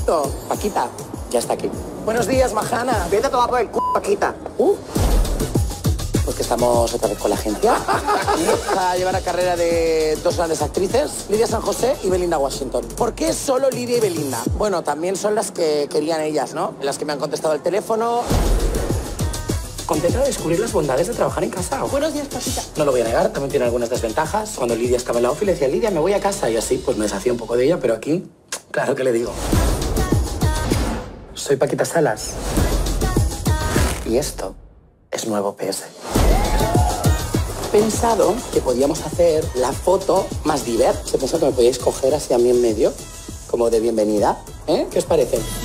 visto. Paquita, ya está aquí. Buenos días, majana. Vete a tomar por el c***, Paquita. Pues que estamos otra vez con la agencia. A llevar a carrera de dos grandes actrices, Lidia San José y Belinda Washington. ¿Por qué solo Lidia y Belinda? Bueno, también son las que querían ellas, ¿no? Las que me han contestado el teléfono. Contenta de descubrir las bondades de trabajar en casa. Buenos días, Paquita. No lo voy a negar, también tiene algunas desventajas. Cuando Lidia estaba en la ofi le decía, Lidia, me voy a casa. Y así, pues me deshacía un poco de ella, pero aquí, claro que le digo. Soy Paquita Salas. Y esto es Nuevo PS. He pensado que podíamos hacer la foto más diversa. Se pensó que me podíais coger así a mí en medio, como de bienvenida. ¿Eh? ¿Qué os parece?